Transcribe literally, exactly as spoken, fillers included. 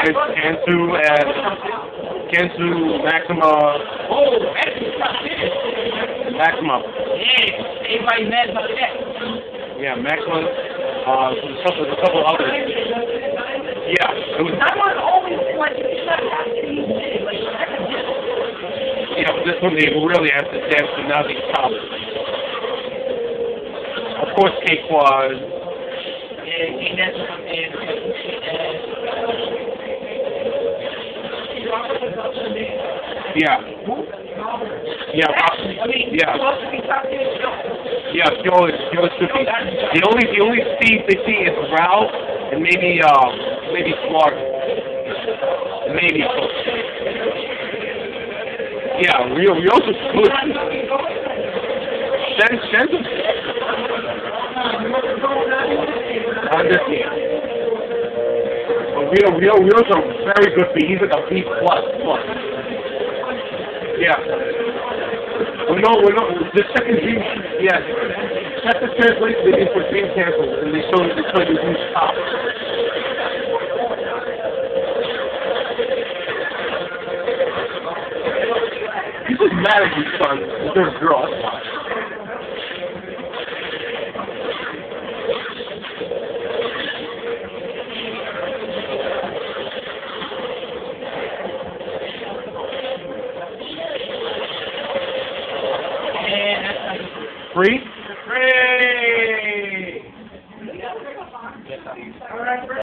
Kansu at Kansu Maxima. Oh, that's Maxima. yeah, everybody mad about that. Yeah, Maxima. Uh, there's a couple, there's a couple others. Yeah, it was. I want always like Yeah, but this one they really have to dance to now these top. Of course, K-Quad. and that's and Yeah. Yeah. I mean, yeah. supposed to be top ten. Yeah, Joe is Joe should be. The only the only Steve they see is Ralph and maybe uh maybe Clark. Maybe. Yeah, Rio Rio's just good. Shen Shen's I understand. But Rio Rio Rio's a very good B. He's like a B plus plus. Yeah. We know, we know, the second dream, yes. That's the translation they did for dream cancel, and they show, they show you who's top. He's just mad at his son, there's a girl, that's why. Free? Free!